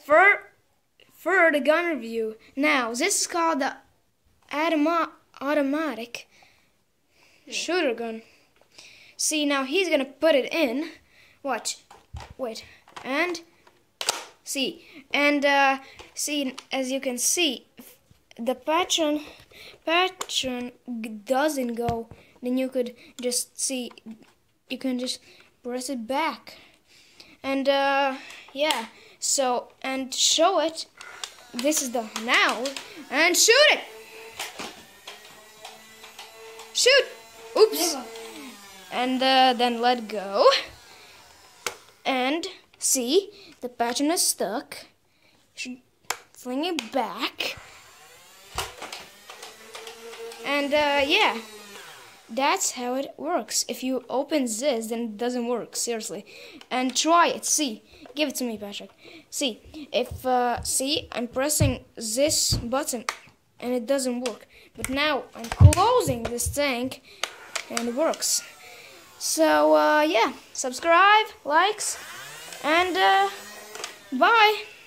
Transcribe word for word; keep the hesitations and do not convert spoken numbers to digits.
for for the gun review. Now this is called the automa automatic shooter gun. See, now he's gonna put it in. Watch. Wait. And see. And uh, see, as you can see, the pattern pattern doesn't go. Then you could just see. You can just press it back. And uh, yeah. So and show it. This is the now and shoot it. Shoot. Oops. And uh, then let go. And see, the pattern is stuck. Should fling it back. And uh, yeah, that's how it works. If you open this, then it doesn't work. Seriously. And try it. See, give it to me, Patrick. See, if uh, see, I'm pressing this button, and it doesn't work. But now I'm closing this tank, and it works. So uh, yeah, subscribe, likes, and uh, bye.